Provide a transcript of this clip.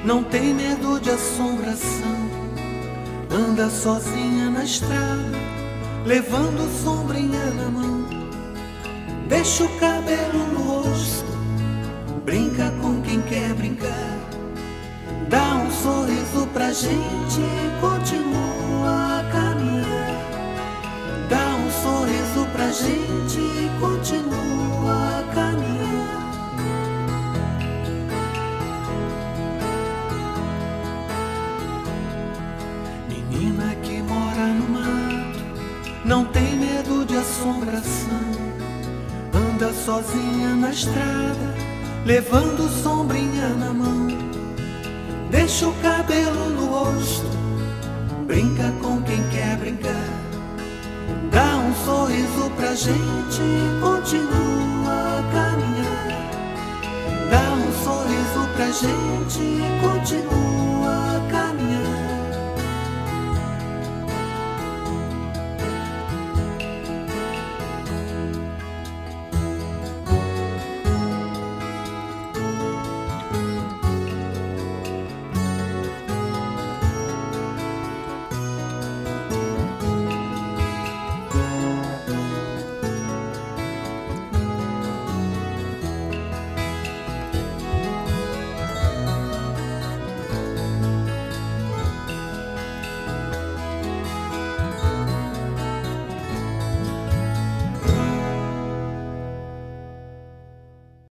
não tem medo de assombração. Anda sozinha na estrada, levando sombrinha na mão. Deixa o cabelo no rosto, brinca com quem quer brincar. Dá um sorriso pra gente e continua a caminhar. Dá um sorriso pra gente e continua a caminhar. Menina que mora no mato, não tem medo de assombração. Anda sozinha na estrada, levando sombrinha na mão. Deixa o cabelo no rosto, brinca com quem quer brincar. Dá um sorriso pra gente e continua a caminhar. Dá um sorriso pra gente e continua